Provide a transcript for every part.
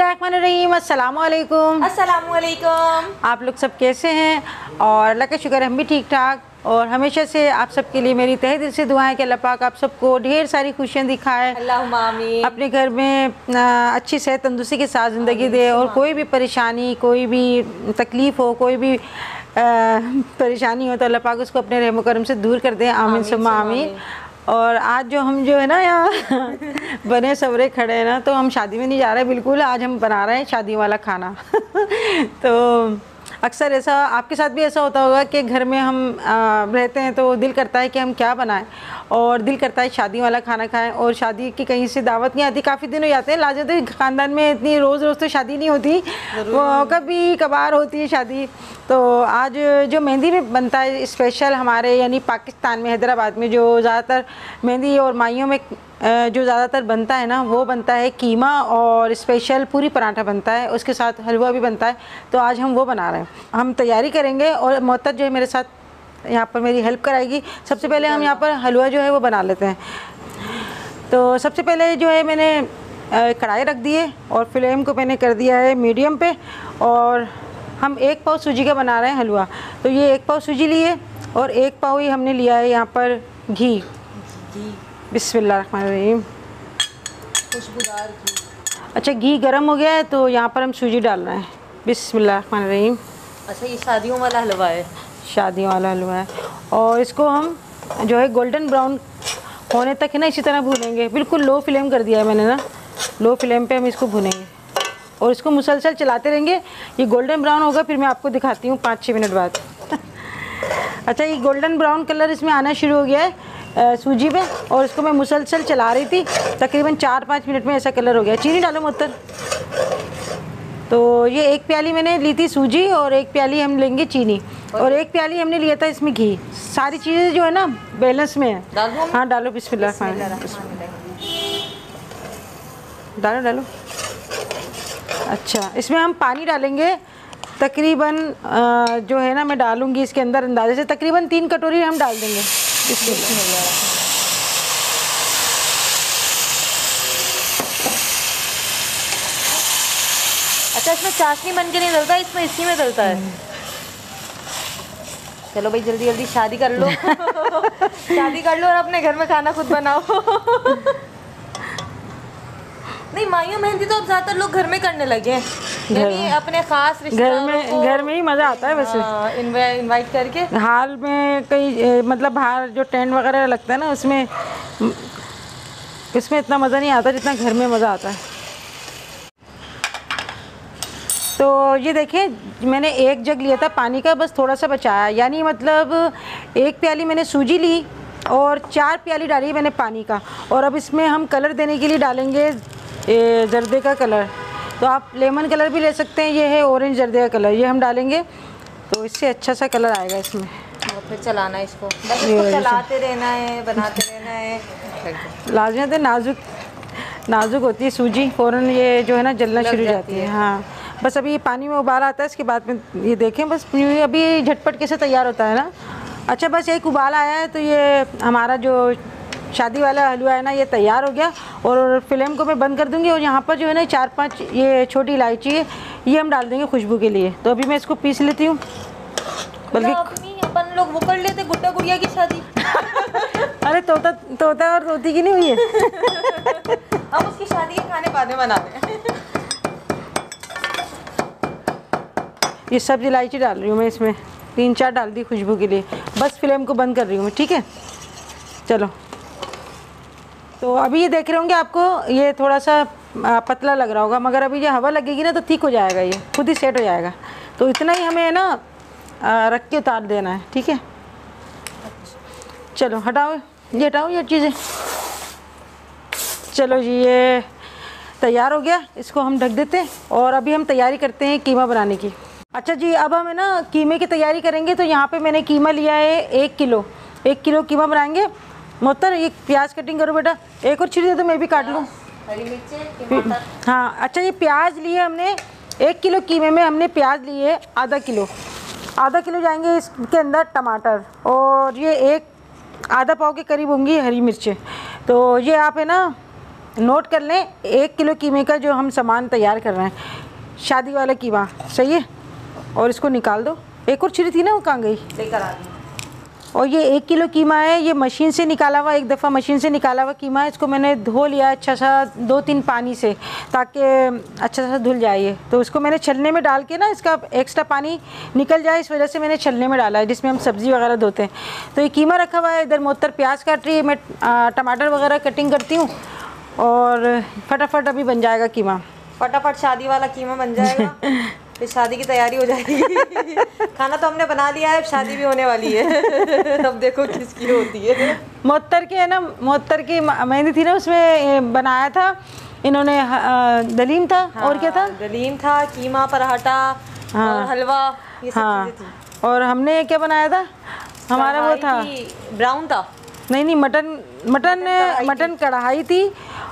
बिस्मिल्लाहिर्रहमानिर्रहीम। अस्सलामुअलैकुम। अस्सलामुअलैकुम। आप लोग सब कैसे हैं? और अल्लाह का शुक्र हम भी ठीक ठाक। और हमेशा से आप सबके लिए मेरी तहे दिल से दुआएं कि अल्लाह पाक आप सबको ढेर सारी खुशियाँ दिखाए, अल्लाहुम्मा आमीन। अपने घर में अच्छी सेहत तंदुरुस्ती के साथ ज़िंदगी दे, और कोई भी परेशानी, कोई भी तकलीफ़ हो, कोई भी परेशानी हो तो अल्लाह पाक उसको अपने रहम करम से दूर कर दे। आमीन सुम्मा आमीन। और आज जो है ना यहाँ बने सवरे खड़े हैं ना, तो हम शादी में नहीं जा रहे बिल्कुल। आज हम बना रहे हैं शादी वाला खाना तो अक्सर ऐसा आपके साथ भी ऐसा होता होगा कि घर में हम रहते हैं तो दिल करता है कि हम क्या बनाएं, और दिल करता है शादी वाला खाना खाएं, और शादी की कहीं से दावत नहीं आती, काफ़ी दिन हो जाते हैं। लाजत ख़ानदान में इतनी रोज़ रोज़ तो शादी नहीं होती, वो कभी कभार होती है शादी। तो आज जो मेहंदी में बनता है स्पेशल हमारे यानी पाकिस्तान में हैदराबाद में जो ज़्यादातर मेहंदी और माइयों में जो ज़्यादातर बनता है ना, वो बनता है कीमा और स्पेशल पूरी पराठा बनता है, उसके साथ हलवा भी बनता है। तो आज हम वो बना रहे हैं, हम तैयारी करेंगे और मोहतज जो है मेरे साथ यहाँ पर मेरी हेल्प कराएगी। सबसे पहले हम यहाँ पर हलवा जो है वो बना लेते हैं। तो सबसे पहले जो है मैंने कढ़ाई रख दी है और फ्लेम को मैंने कर दिया है मीडियम पे, और हम 1 पाव सूजी का बना रहे हैं हलवा। तो ये 1 पाव सूजी लिए और 1 पाव ही हमने लिया है यहाँ पर घी। बिस्मिल्लाहिर्रहमानिर्रहीम। खुशबूदार घी। अच्छा, घी गर्म हो गया है तो यहाँ पर हम सूजी डाल रहे हैं। बिस्मिल्लाहिर्रहमानिर्रहीम। अच्छा, ये शादियों वाला हलवा है? शादी वाला हलवा है, और इसको हम जो है गोल्डन ब्राउन होने तक है ना इसी तरह भूनेंगे। बिल्कुल लो फ्लेम कर दिया है मैंने ना, लो फ्लेम पे हम इसको भूनेंगे और इसको मुसलसल चलाते रहेंगे। ये गोल्डन ब्राउन होगा, फिर मैं आपको दिखाती हूँ 5-6 मिनट बाद अच्छा, ये गोल्डन ब्राउन कलर इसमें आना शुरू हो गया है सूजी पे, और इसको मैं मुसलसल चला रही थी। तकरीबन 4-5 मिनट में ऐसा कलर हो गया। चीनी डालो मुत्तर। तो ये 1 प्याली मैंने ली थी सूजी और 1 प्याली हम लेंगे चीनी, और 1 प्याली हमने लिया था इसमें घी। सारी चीज़ें जो है ना बैलेंस में है। हाँ डालो। बिस्मिल्लाह। डालो। अच्छा, इसमें हम पानी डालेंगे तकरीबन जो है ना मैं डालूँगी इसके अंदर अंदाजे से तकरीबन 3 कटोरी हम डाल देंगे। अच्छा, इसमें चाशनी बन के नहीं डलता, इसमें इसी में डलता है। चलो भाई जल्दी जल्दी शादी कर लो शादी कर लो और अपने घर में खाना खुद बनाओ नहीं, माइयों मेहंदी तो अब ज़्यादातर लोग घर में करने लगे हैं, यानी अपने खास रिश्तेदारों घर में ही मज़ा आता है वैसे। इनवाइट करके हाल में कई मतलब बाहर जो टेंट वगैरह लगता है ना उसमें इतना मज़ा नहीं आता जितना घर में मज़ा आता है। तो ये देखें मैंने 1 जग लिया था पानी का, बस थोड़ा सा बचाया, यानी मतलब 1 प्याली मैंने सूजी ली और 4 प्याली डाली मैंने पानी का। और अब इसमें हम कलर देने के लिए डालेंगे जर्दे का कलर। तो आप लेमन कलर भी ले सकते हैं, ये है ऑरेंज जर्दे का कलर, ये हम डालेंगे तो इससे अच्छा सा कलर आएगा इसमें। और फिर चलाना है इसको, बस इसको चलाते रहना है, बनाते रहना है। लाजमत है, नाजुक होती है सूजी, फ़ौरन ये जो है ना जलना शुरू हो जाती है। हाँ बस अभी पानी में उबाल आता है, इसके बाद में ये देखें बस अभी झटपट कैसे तैयार होता है ना। अच्छा, बस एक उबाल आया है तो ये हमारा जो शादी वाला हलवा है ना ये तैयार हो गया। और फ्लेम को मैं बंद कर दूंगी, और यहाँ पर जो है ना 4-5 ये छोटी इलायची है, ये हम डाल देंगे खुशबू के लिए। तो अभी मैं इसको पीस लेती हूँ। बल्कि अपन लोग वो कर लेते गुड्डा गुड़िया की शादी अरे तोता और तोती की नहीं हुई है हम उसकी शादी के खाने बाद में बनाते हैं ये सब इलायची डाल रही हूँ मैं इसमें, 3-4 डाल दी खुशबू के लिए। बस फ्लेम को बंद कर रही हूँ मैं, ठीक है। चलो, तो अभी ये देख रहे होंगे आपको ये थोड़ा सा पतला लग रहा होगा, मगर अभी ये हवा लगेगी ना तो ठीक हो जाएगा, ये खुद ही सेट हो जाएगा। तो इतना ही हमें ना रख के उतार देना है, ठीक है। चलो हटाओ ये चीज़ें। चलो जी, ये तैयार हो गया, इसको हम ढक देते हैं। और अभी हम तैयारी करते हैं कीमा बनाने की। अच्छा जी, अब हम है ना कीमे की तैयारी करेंगे। तो यहाँ पे मैंने कीमा लिया है 1 किलो। 1 किलो कीमा बनाएंगे। मोहतर ये प्याज कटिंग करो बेटा, एक और छील दे तो मैं भी काट लूँ। हरी मिर्चें, हाँ अच्छा, ये प्याज लिए हमने 1 किलो कीमे में हमने प्याज लिए आधा किलो जाएंगे इसके अंदर टमाटर, और ये आधा पाव के करीब होंगी हरी मिर्चें। तो ये आप है ना नोट कर लें 1 किलो कीमे का जो हम सामान तैयार कर रहे हैं, शादी वाला कीमा, सही है। और इसको निकाल दो। एक और छुरी थी ना, वो कहाँ गई? लेकर आ गई। और ये 1 किलो कीमा है, ये मशीन से निकाला हुआ, एक दफ़ा मशीन से निकाला हुआ कीमा है। इसको मैंने धो लिया अच्छा सा 2-3 पानी से, ताकि अच्छा सा धुल जाए ये। तो इसको मैंने छलने में डाल के ना, इसका एक्स्ट्रा पानी निकल जाए, इस वजह से मैंने छलने में डाला है, जिसमें हम सब्ज़ी वगैरह धोते हैं। तो ये कीमा रखा हुआ है, इधर मोहतर प्याज काट रही है, मैं टमाटर वगैरह कटिंग करती हूँ और फटाफट अभी बन जाएगा कीमा। फटाफट शादी वाला कीमा बन जाएगा, फिर शादी की तैयारी हो जाएगी। खाना तो हमने बना लिया है, अब शादी भी होने वाली है। अब देखो किसकी होती है। मोहतर के है ना, मोहतर की मेहंदी थी ना, उसमें बनाया था इन्होंने, दलीम था। हाँ, और क्या था? दलीम था, कीमा, पराठा और हलवा, ये सब चीजें थी। और हमने क्या बनाया था? हमारा वो था ब्राउन था। नहीं, मटन कढ़ाई थी।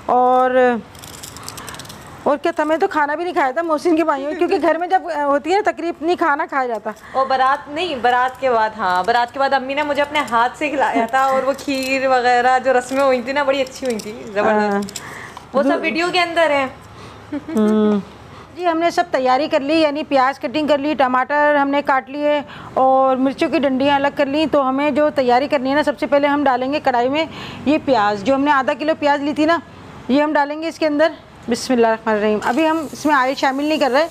और क्या था? मैं तो खाना भी नहीं खाया था मोहसिन की भाइयों, क्योंकि घर में जब होती है ना तकरीब, नहीं खाना खाया जाता। और बारात के बाद, हाँ, बारात के बाद अम्मी ने मुझे अपने हाथ से खिलाया था। और वो खीर वगैरह जो रस्में हुई थी ना, बड़ी अच्छी हुई थी, जबरदस्त। वो सब वीडियो के अंदर है। जी, हमने सब तैयारी कर ली, यानी प्याज कटिंग कर ली, टमाटर हमने काट लिए और मिर्चों की डंडियाँ अलग कर ली। तो हमें जो तैयारी करनी है ना, सबसे पहले हम डालेंगे कढ़ाई में ये प्याज, जो हमने आधा किलो प्याज ली थी ना, ये हम डालेंगे इसके अंदर। बिस्मिल्लाहिर्रहमानिर्रहीम। अभी हम इसमें ऑयल शामिल नहीं कर रहे,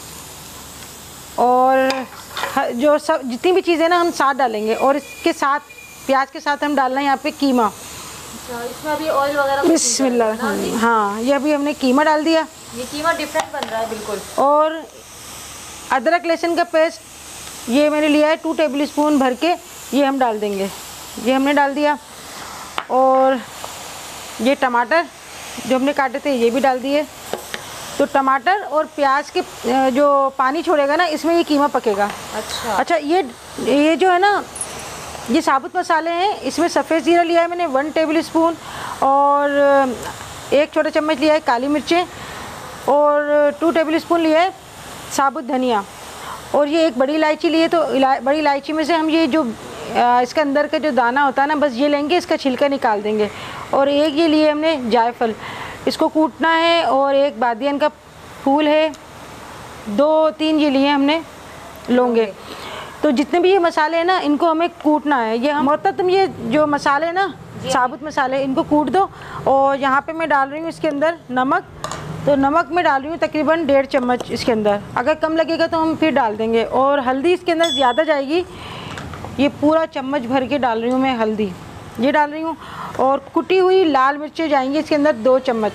और जो सब जितनी भी चीज़ें ना हम साथ डालेंगे, और इसके साथ प्याज के साथ हम डालना है यहाँ पे कीमा। इसमें अभी ऑयल वगैरह बिस्मिल्लाह। हाँ, ये अभी हमने कीमा डाल दिया। ये कीमा डिफरेंट बन रहा है बिल्कुल। और अदरक लहसुन का पेस्ट ये मैंने लिया है 2 टेबल स्पून भर के, ये हम डाल देंगे। ये हमने डाल दिया। और ये टमाटर जो हमने काटे थे ये भी डाल दिए। तो टमाटर और प्याज के जो पानी छोड़ेगा ना, इसमें ये कीमा पकेगा। अच्छा, ये जो है ना, ये साबुत मसाले हैं। इसमें सफ़ेद ज़ीरा लिया है मैंने 1 टेबल स्पून, और 1 छोटा चम्मच लिया है काली मिर्चें, और 2 टेबल स्पून लिया है साबुत धनिया, और ये 1 बड़ी इलायची लिए। तो बड़ी इलायची में से हम ये जो इसके अंदर का जो दाना होता है ना, बस ये लेंगे, इसका छिलका निकाल देंगे। और 1 ये लिए हमने जायफल, इसको कूटना है। और 1 बादियन का फूल है, 2-3 ये लिए हमने लौंगे। तो जितने भी ये मसाले हैं ना, इनको हमें कूटना है। ये हम होता, तुम ये जो मसाले हैं ना, साबुत मसाले, इनको कूट दो। और यहाँ पे मैं डाल रही हूँ इसके अंदर नमक। तो नमक मैं डाल रही हूँ तकरीबन 1.5 चम्मच इसके अंदर, अगर कम लगेगा तो हम फिर डाल देंगे। और हल्दी इसके अंदर ज़्यादा जाएगी, ये पूरा चम्मच भर के डाल रही हूँ मैं हल्दी, ये डाल रही हूँ। और कुटी हुई लाल मिर्चें जाएंगी इसके अंदर 2 चम्मच,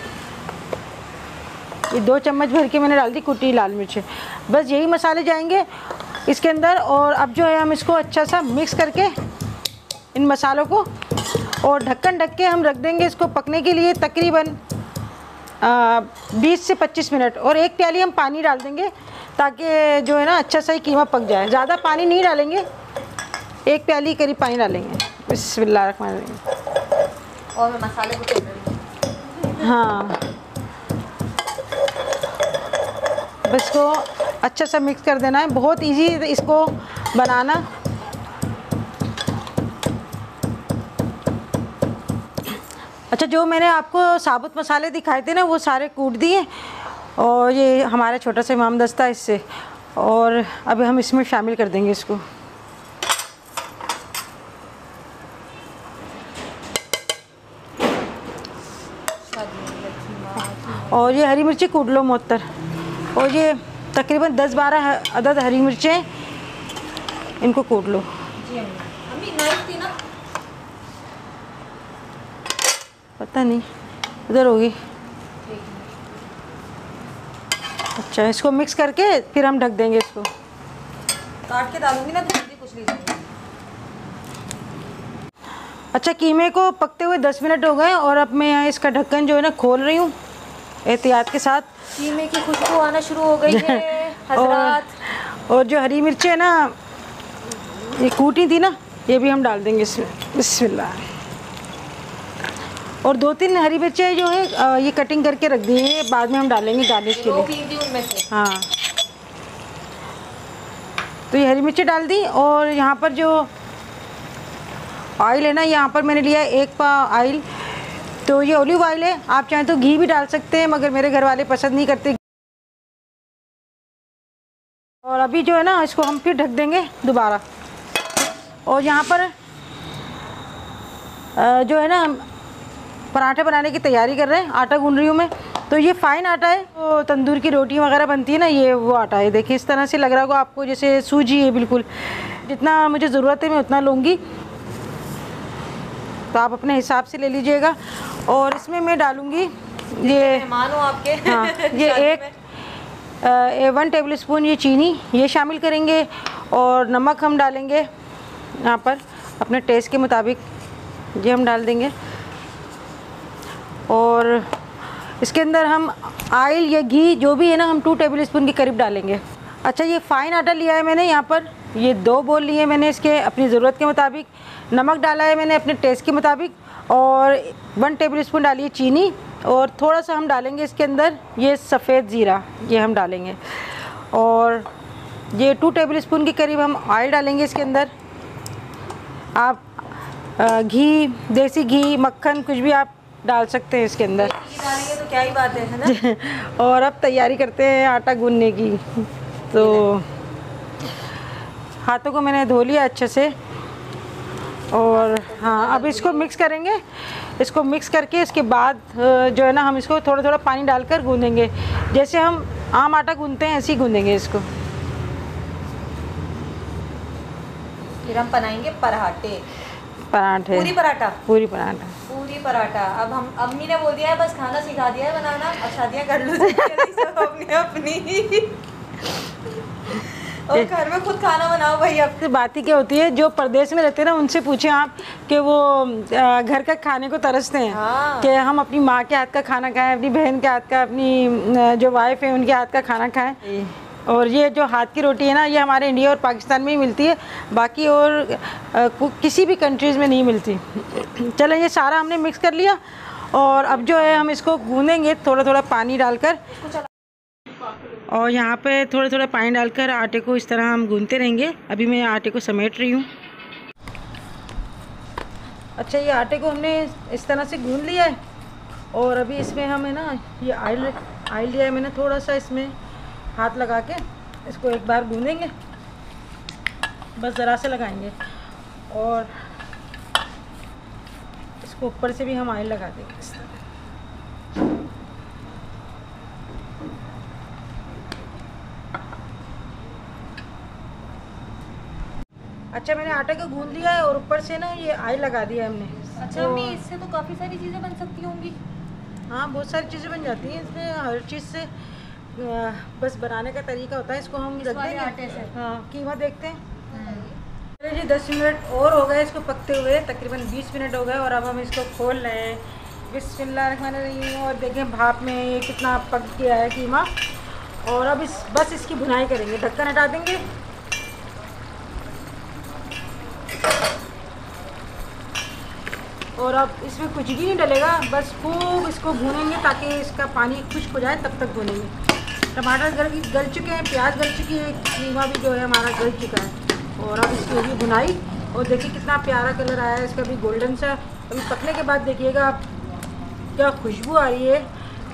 ये 2 चम्मच भर के मैंने डाल दी कुटी लाल मिर्चें। बस यही मसाले जाएंगे इसके अंदर। और अब जो है हम इसको अच्छा सा मिक्स करके इन मसालों को, और ढक्कन ढक के हम रख देंगे इसको पकने के लिए तकरीबन 20 से 25 मिनट। और 1 प्याली हम पानी डाल देंगे, ताकि जो है ना अच्छा सा ही कीमा पक जाए। ज़्यादा पानी नहीं डालेंगे, 1 प्याली करीब पानी डालेंगे। बिस्मिल्लाहिर्रहमानिर्रहीम। और मैं मसाले को तोड़ रही हूँ। हाँ, बस इसको अच्छा सा मिक्स कर देना है। बहुत इजी है इसको बनाना। अच्छा, जो मैंने आपको साबुत मसाले दिखाए थे ना, वो सारे कूट दिए। और ये हमारा छोटा सा इमाम दस्ता है इससे, और अभी हम इसमें शामिल कर देंगे इसको। और ये हरी मिर्ची कूट लो मोहतर, और ये तकरीबन 10-12 अदद हरी मिर्चें, इनको कूट लो। जी अम्मी, नाइफ थी ना? पता नहीं, उधर होगी। अच्छा, इसको मिक्स करके फिर हम ढक देंगे इसको। काट के डालूंगी ना तो जल्दी कुछ लीजिए। अच्छा, कीमे को पकते हुए 10 मिनट हो गए, और अब मैं यहाँ इसका ढक्कन जो है ना खोल रही हूँ एहतियात के साथ। कीमे की खुशबू आना शुरू हो गई है हजरात। और जो हरी मिर्चें ना, ये कूटी थी ना, ये भी हम डाल देंगे इसमें। बिस्मिल्लाह। और 2-3 हरी मिर्चें जो है ये कटिंग करके रख दी है, बाद में हम डालेंगे गार्निश के लिए। उनमें से हाँ, तो ये हरी मिर्ची डाल दी। और यहाँ पर जो ऑयल है ना, यहाँ पर मैंने लिया है 1 पाव ऑयल, तो ये ऑलिव ऑयल है, आप चाहें तो घी भी डाल सकते हैं, मगर मेरे घर वाले पसंद नहीं करते। और अभी जो है ना इसको हम फिर ढक देंगे दोबारा। और यहाँ पर जो है ना पराठे बनाने की तैयारी कर रहे हैं, आटा गूंद रही हूँ मैं। तो ये फ़ाइन आटा है, तो तंदूर की रोटी वगैरह बनती है ना, ये वो आटा है। देखिए इस तरह से लग रहा होगा आपको जैसे सूजी है बिल्कुल। जितना मुझे ज़रूरत है मैं उतना लूँगी, तो आप अपने हिसाब से ले लीजिएगा। और इसमें मैं डालूँगी ये मेहमान हो आपके। हाँ, ये 1 टेबल स्पून ये चीनी ये शामिल करेंगे। और नमक हम डालेंगे यहाँ पर अपने टेस्ट के मुताबिक, ये हम डाल देंगे। और इसके अंदर हम ऑयल या घी जो भी है ना, हम 2 टेबल स्पून के करीब डालेंगे। अच्छा, ये फ़ाइन आटा लिया है मैंने यहाँ पर, ये 2 बोल लिए मैंने इसके अपनी ज़रूरत के मुताबिक। नमक डाला है मैंने अपने टेस्ट के मुताबिक। और 1 टेबल स्पून डालिए चीनी। और थोड़ा सा हम डालेंगे इसके अंदर ये सफ़ेद ज़ीरा, ये हम डालेंगे। और ये 2 टेबल स्पून के करीब हम ऑयल डालेंगे इसके अंदर। आप घी, देसी घी, मक्खन कुछ भी आप डाल सकते हैं इसके अंदर। डालेंगे तो क्या ही बात है ना। और अब तैयारी करते हैं आटा गूंदने की। तो हाथों को मैंने धो लिया अच्छे से। और हाँ, अब इसको मिक्स करेंगे। इसको मिक्स करके इसके बाद जो है ना हम इसको थोड़ा थोड़ा पानी डालकर गूंदेंगे, जैसे हम आम आटा गूंदते हैं ऐसे ही गूंदेंगे इसको। फिर हम बनाएंगे पराठे। पराठे, पूरी पराठा। पूरी पराठा, पूरी पराठा। अब हम अम्मी ने बोल दिया है बस खाना सिखा दिया है बनाना, अब शादियाँ कर लो सब अपनी अपनी। और घर में खुद खाना बनाओ भाई। अब तो बात ही क्या होती है, जो परदेश में रहते हैं ना उनसे पूछें आप कि वो घर का खाने को तरसते हैं। हाँ। कि हम अपनी माँ के हाथ का खाना खाएं, अपनी बहन के हाथ का, अपनी जो वाइफ है उनके हाथ का खाना खाएं। और ये जो हाथ की रोटी है ना, ये हमारे इंडिया और पाकिस्तान में ही मिलती है, बाकी और किसी भी कंट्रीज़ में नहीं मिलती। चलो, ये सारा हमने मिक्स कर लिया। और अब जो है हम इसको गूंदेंगे थोड़ा थोड़ा पानी डालकर। और यहाँ पे थोड़ा थोड़ा पानी डालकर आटे को इस तरह हम गूंदते रहेंगे। अभी मैं आटे को समेट रही हूँ। अच्छा, ये आटे को हमने इस तरह से गूंद लिया है। और अभी इसमें हमें ना ये ऑयल लिया है मैंने, थोड़ा सा इसमें हाथ लगा के इसको एक बार गूंदेंगे, बस ज़रा से लगाएंगे। और इसको ऊपर से भी हम ऑयल लगा देंगे इस तरह। अच्छा, मैंने आटे को गूंद लिया है और ऊपर से ना ये ऑयल लगा दिया है हमने। अच्छा अम्मी, इससे तो काफ़ी सारी चीज़ें बन सकती होंगी। हाँ, बहुत सारी चीज़ें बन जाती हैं इसमें, हर चीज़ से बस बनाने का तरीका होता है। इसको हम रख देंगे आटे से। हाँ, कीमा देखते हैं। चलिए जी, 10 मिनट और हो गए इसको पकते हुए, तकरीबन 20 मिनट हो गए। और अब हम इसको खोल रहे हैं। बिस्मिल्लाहिर्रहमानिर्रहीम। और देखें भाप में ये कितना पक गया है कीमा। और अब बस इसकी भुनाई करेंगे, ढक्कन हटा देंगे। और अब इसमें कुछ भी नहीं डलेगा, बस खूब इसको भूनेंगे ताकि इसका पानी खुश्क हो जाए, तब तक भूनेंगे। टमाटर गल चुके हैं, प्याज गल चुकी है, कीमा भी जो है हमारा गल चुका है। और अब इसकी होगी भुनाई। और देखिए कितना प्यारा कलर आया है इसका भी, गोल्डन सा। अभी पकने के बाद देखिएगा आप क्या खुशबू आ रही है।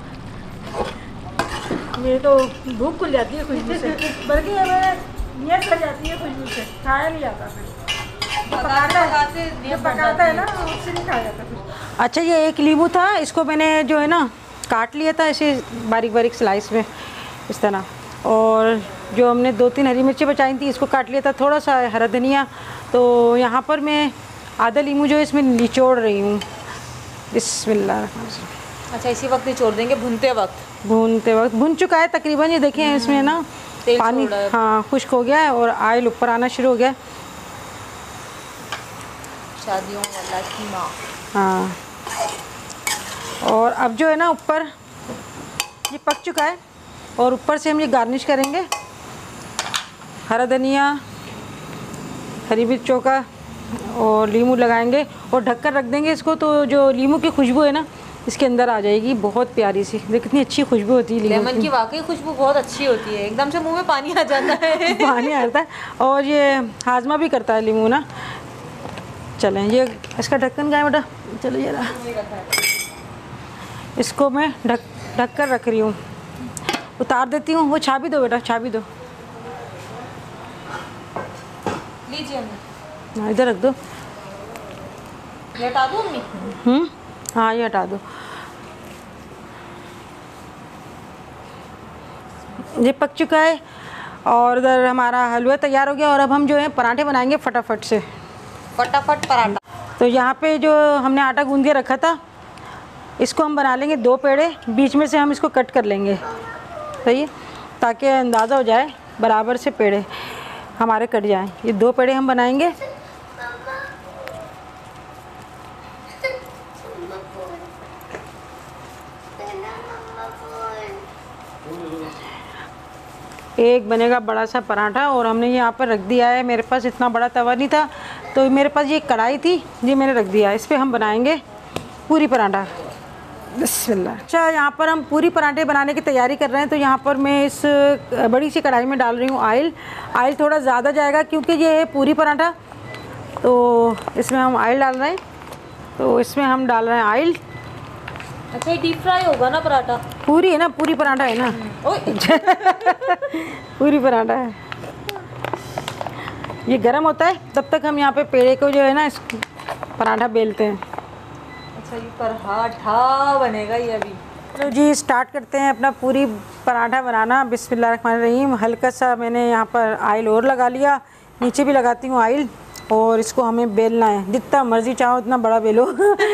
मेरी तो भूख खुल जाती है खुशबू से, बल्कि हमें नियत कर जाती है खुशबू से, खाया नहीं जाता फिर। पकाता है ना, उससे नहीं खाया जाता कुछ। अच्छा, ये एक नींबू था, इसको मैंने जो है ना काट लिया था ऐसे बारीक बारीक स्लाइस में इस तरह। और जो हमने 2-3 हरी मिर्ची बचाई थी, इसको काट लिया था, थोड़ा सा हरा धनिया। तो यहाँ पर मैं आधा नींबू जो है इसमें निचोड़ रही हूँ। बिस्मिल्लाह। अच्छा, इसी वक्त निचोड़ देंगे, भूनते वक्त भून चुका है तकरीबन। ये देखें इसमें ना पानी हाँ खुश्क हो गया है और ऑयल ऊपर आना शुरू हो गया है। शादियों वाला कीमा। हाँ, और अब जो है ना ऊपर ये पक चुका है। और ऊपर से हम ये गार्निश करेंगे, हरा धनिया, हरी मिर्चों का, और नींबू लगाएंगे और ढककर रख देंगे इसको। तो जो नींबू की खुशबू है ना इसके अंदर आ जाएगी, बहुत प्यारी सी। देख कितनी अच्छी खुशबू होती है लेमन की। वाकई खुशबू बहुत अच्छी होती है, एकदम से मुंह में पानी आ जाता है। पानी आता है। और ये हाजमा भी करता है नींबू ना। चलें, ये इसका ढक्कन कहाँ है बेटा? चलो ये रहा। इसको मैं ढक कर रख रही हूँ। उतार देती हूँ। वो छाबी दो बेटा, छाबी दो। लीजिए अम्मी। हाँ, इधर रख दो। ये हटा दूँ अम्मी? हाँ, ये हटा दो। ये पक चुका है और इधर हमारा हलवा तैयार हो गया। और अब हम जो है पराठे बनाएंगे फटाफट से। फटाफट पराठा। तो यहाँ पे जो हमने आटा गूंद के रखा था, इसको हम बना लेंगे 2 पेड़े। बीच में से हम इसको कट कर लेंगे, सही है, ताकि अंदाज़ा हो जाए बराबर से पेड़े हमारे कट जाएं। ये 2 पेड़े हम बनाएंगे। एक बनेगा बड़ा सा पराठा और हमने यहाँ पर रख दिया है। मेरे पास इतना बड़ा तवा नहीं था तो मेरे पास ये कढ़ाई थी, ये मैंने रख दिया। इस पर हम बनाएंगे पूरी पराठा। बिस्मिल्लाह। अच्छा, यहाँ पर हम पूरी पराठे बनाने की तैयारी कर रहे हैं। तो यहाँ पर मैं इस बड़ी सी कढ़ाई में डाल रही हूँ ऑयल। ऑयल थोड़ा ज़्यादा जाएगा क्योंकि ये है पूरी पराठा, तो इसमें हम ऑयल डाल रहे हैं। तो इसमें हम डाल रहे हैं ऑयल। अच्छा, ये डीप फ्राई होगा ना पराठा? पूरी है ना, पूरी पराठा है ना। पूरी पराठा है। ये गर्म होता है तब तक हम यहाँ पे पेड़े को जो है ना, इस पराठा बेलते हैं। अच्छा, ये पराठा बनेगा ये अभी। चलो जी, स्टार्ट करते हैं अपना पूरी पराठा बनाना। बिस्मिल्लाहिर्रहमानिर्रहीम। हल्का सा मैंने यहाँ पर ऑयल और लगा लिया, नीचे भी लगाती हूँ ऑयल। और इसको हमें बेलना है, जितना मर्जी चाहो उतना बड़ा बेलो।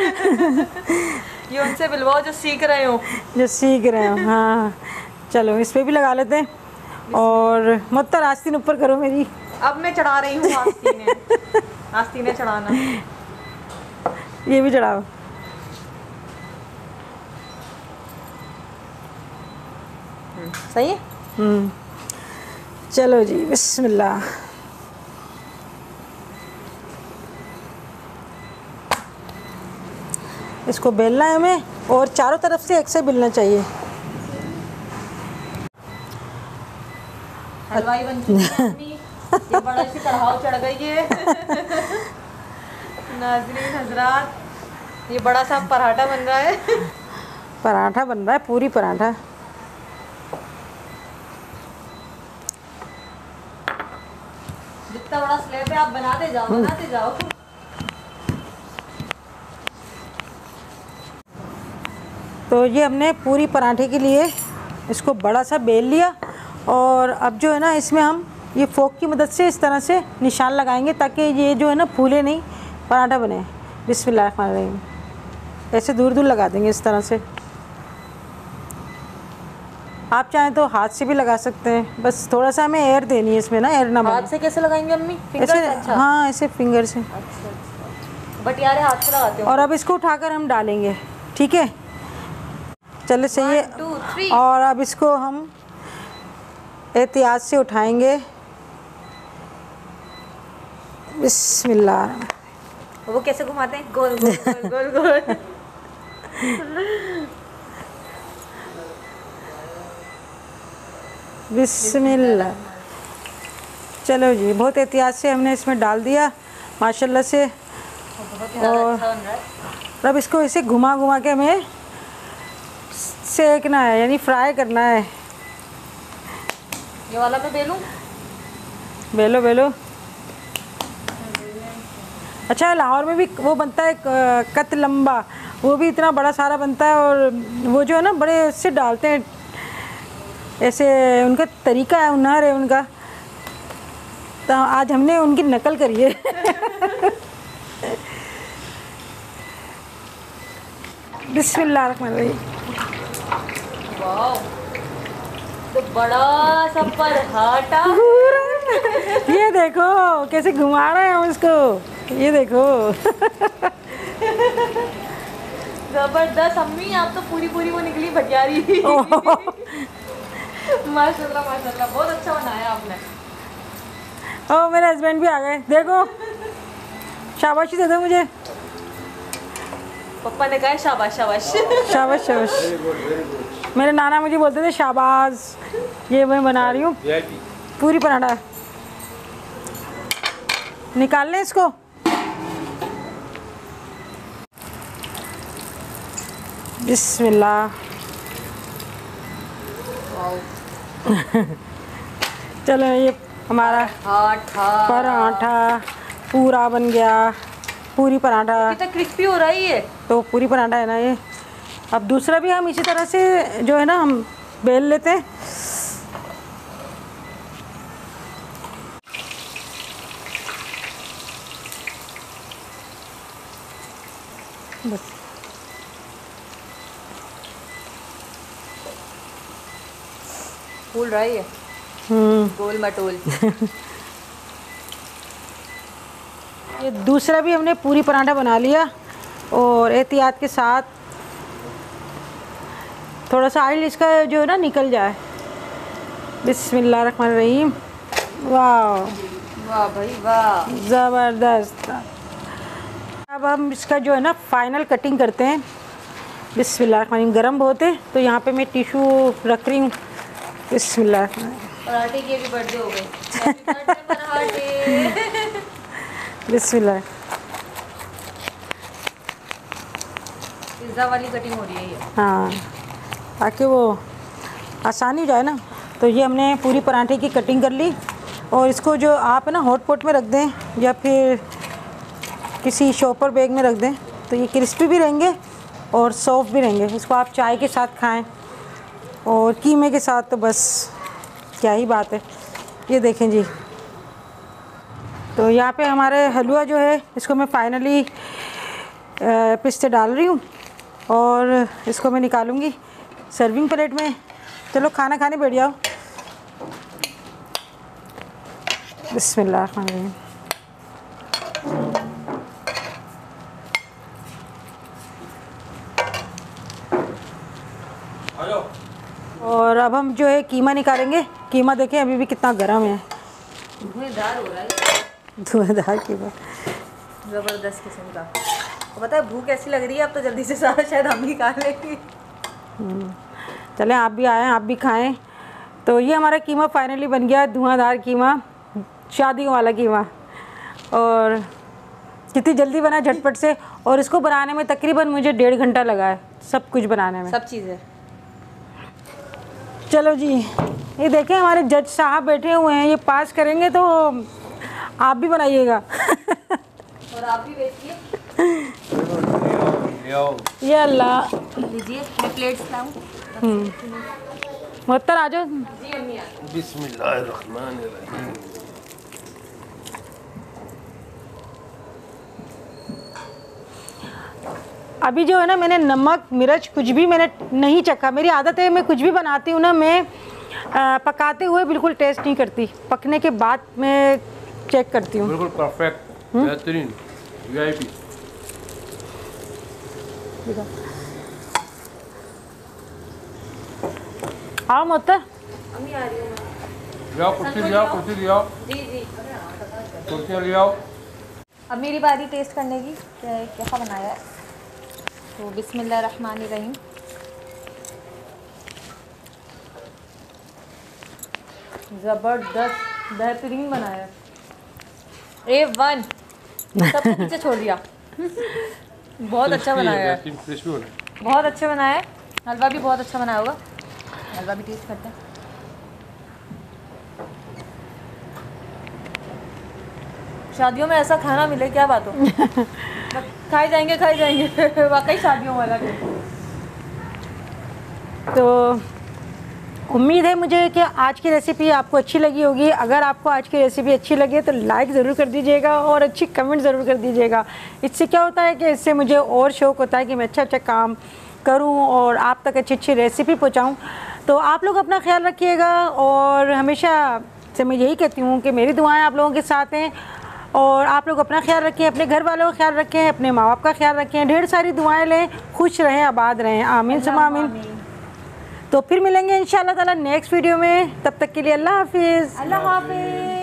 ये उनसे बिलवाओ जो सीख रहे हो। जो सीख रहे हो, हाँ। चलो इस पर भी लगा लेते हैं। और मतलब आस्तीन ऊपर करो मेरी। अब मैं चढ़ा रही हूँ आस्तीनें। आस्तीनें चढ़ाना। ये भी चढ़ाओ। सही है। चलो जी, बिस्मिल्लाह। इसको बेलना है हमें और चारों तरफ से एक से बेलना चाहिए। हलवाई बन चुकी है अम्मी। ये बड़ा सी कढ़ाव चढ़ गई है। नाज़रीन हजरात, ये बड़ा सा पराठा बन रहा है। पराठा बन रहा है, पूरी पराठा। जितना बड़ा स्लैब है आप बनाते जाओ, बनाते जाओ। तो ये हमने पूरी पराठे के लिए इसको बड़ा सा बेल लिया। और अब जो है ना, इसमें हम ये फोक की मदद से इस तरह से निशान लगाएंगे ताकि ये जो है ना फूले नहीं, पराठा बने। बिस्मिल्लाहिर्रहमानिर्रहीम। ऐसे दूर दूर लगा देंगे इस तरह से। आप चाहें तो हाथ से भी लगा सकते हैं, बस थोड़ा सा हमें एयर देनी है इसमें ना, एयर ना बने। हाथ से कैसे लगाएंगे अम्मी? फिंगर ऐसे, से? अच्छा। हाँ, ऐसे फिंगर से। अच्छा। बट यार हाथ से लगाते हो। और अब इसको उठाकर हम डालेंगे, ठीक है। चलो सही है। 1 2 3। और अब इसको हम एहतियात से उठाएंगे। बिस्मिल्लाह। वो कैसे घुमाते हैं? गोल गोल गोल गोल गोल। बिस्मिल्लाह। चलो जी, बहुत एहतियात से हमने इसमें डाल दिया माशाल्लाह से। बहुत ही ज़्यादा अच्छा बन रहा है। अब इसको ऐसे घुमा घुमा के हमें सेकना है, यानी फ्राई करना है। ये वाला मैं बेलूं? बेलो बेलो। अच्छा, लाहौर में भी वो बनता है कत लंबा, वो भी इतना बड़ा सारा बनता है। और वो जो है ना, बड़े उससे डालते हैं, ऐसे उनका तरीका है, हुनर है उनका। तो आज हमने उनकी नकल करी है। बिस्मिल्लाहिर्रहमानिर्रहीम। वाओ, तो बड़ा सा पराठा। ये देखो कैसे घुमा रहे हैं हम इसको, ये देखो। जबरदस्त अम्मी, आप तो पूरी पूरी वो निकली भटियारी। माशाल्लाह माशाल्लाह, बहुत अच्छा बनाया आपने। ओ, मेरे हस्बैंड भी आ गए, देखो। शाबाशी दे दो मुझे। पापा ने कहा शाबाश शाबाश। शाबाश शाबाश। मेरे नाना मुझे बोलते थे शाबाश। ये मैं बना रही हूँ पूरी पराठा। निकाल लें इसको। बिस्मिल्लाह। चलो ये हमारा पराठा पूरा बन गया। पूरी पराठा कितना क्रिस्पी हो रहा है ये। तो पूरी पराठा है ना ये। अब दूसरा भी हम इसी तरह से जो है ना हम बेल लेते हैं। बस फूल रहा है ये। गोल मटोल। ये दूसरा भी हमने पूरी पराठा बना लिया और एहतियात के साथ थोड़ा सा ऑयल इसका जो है ना निकल जाए। बिस्मिल्लाहिर्रहमानिर्रहीम। वाह वाह भाई वाह, ज़बरदस्त। अब हम इसका जो है ना फाइनल कटिंग करते हैं। बिस्मिल्लाहिर्रहमानिर्रहीम। गरम बहुत है तो यहाँ पे मैं टिशू रख रही हूँ। बिस्मिल्लाहिर्रहमानिर्रहीम। पराठे के भी बर्थडे हो गए। हैप्पी बर्थडे पराठे। बिस्मिल्लाह। पिज़्ज़ा वाली कटिंग हो रही है ये। हाँ, ताकि वो आसानी हो जाए ना। तो ये हमने पूरी पराठे की कटिंग कर ली और इसको जो आप है ना हॉट पॉट में रख दें या फिर किसी शॉपर बैग में रख दें तो ये क्रिस्पी भी रहेंगे और सॉफ्ट भी रहेंगे। इसको आप चाय के साथ खाएं और कीमे के साथ तो बस क्या ही बात है। ये देखें जी। तो यहाँ पे हमारे हलवा जो है इसको मैं फाइनली पिस्ते डाल रही हूँ और इसको मैं निकालूंगी सर्विंग प्लेट में। चलो खाना खाने बैठ जाओ। बिस्मिल्लाहिर्रहमानिर्रहीम। और अब हम जो है कीमा निकालेंगे। कीमा देखें अभी भी कितना गर्म है। धुआंधार हो रहा है, धुआंधार कीमा, ज़बरदस्त किस्म का। तो पता है भूख ऐसी लग रही है अब तो जल्दी से सारा शायद हम ही खा लेंगे। चलें आप भी आएँ, आप भी खाएं। तो ये हमारा कीमा फाइनली बन गया, धुआंधार कीमा, शादियों वाला कीमा। और कितनी जल्दी बना, झटपट से। और इसको बनाने में तकरीबन मुझे 1.5 घंटा लगा है, सब कुछ बनाने में, सब चीज़ें। चलो जी, ये देखें हमारे जज साहब बैठे हुए हैं, ये पास करेंगे तो आप भी बनाइएगा। और आप भी बेचिए। ये अल्लाह, लीजिए मैं प्लेट्स लाऊं। मुहत्तर आ जाओ। जी अम्मी आ गई। बिस्मिल्लाहिर्रहमानिर्रहीम। अभी जो है ना मैंने नमक मिर्च कुछ भी मैंने नहीं चखा। मेरी आदत है मैं कुछ भी बनाती हूँ ना मैं पकाते हुए बिल्कुल टेस्ट नहीं करती, पकने के बाद मैं चेक करती हूँ। बिल्कुल परफेक्ट, बेहतरीन, वीआईपी। आओ मुहत्तर। अम्मी आ रही हूँ मैं। ले आओ कुर्सी, ले आओ कुर्सी, ले आओ जी जी। कुर्सियाँ ले आओ। अब मेरी बारी टेस्ट करने की। कैसा बनाया है? तो बिस्मिल्लाहिर्रहमानिर्रहीम। ज़बरदस्त, बेहतरीन बनाया है। A1 सबको पीछे छोड़ दिया। बहुत अच्छा बनाया है, बहुत अच्छा बनाया है। हलवा भी बहुत अच्छा बनाया होगा। हलवा भी टेस्ट करते हैं। शादियों में ऐसा खाना मिले क्या बात हो। खाए जाएंगे वाकई शादियों वाला। तो उम्मीद है मुझे कि आज की रेसिपी आपको अच्छी लगी होगी। अगर आपको आज की रेसिपी अच्छी लगे तो लाइक ज़रूर कर दीजिएगा और अच्छी कमेंट ज़रूर कर दीजिएगा। इससे क्या होता है कि इससे मुझे और शौक़ होता है कि मैं अच्छा काम करूं और आप तक अच्छी अच्छी रेसिपी पहुंचाऊं। तो आप लोग अपना ख्याल रखिएगा और हमेशा से मैं यही कहती हूँ कि मेरी दुआएं आप लोगों के साथ हैं। और आप लोग अपना ख्याल रखें, अपने घर वालों का ख्याल रखें, अपने माँ बाप का ख्याल रखें, ढेर सारी दुआएं लें, खुश रहें, आबाद रहें। आमीन सुम्मा आमीन। तो फिर मिलेंगे इंशाअल्लाह ताला नेक्स्ट वीडियो में। तब तक के लिए अल्लाह हाफिज़। अल्लाह हाफिज़।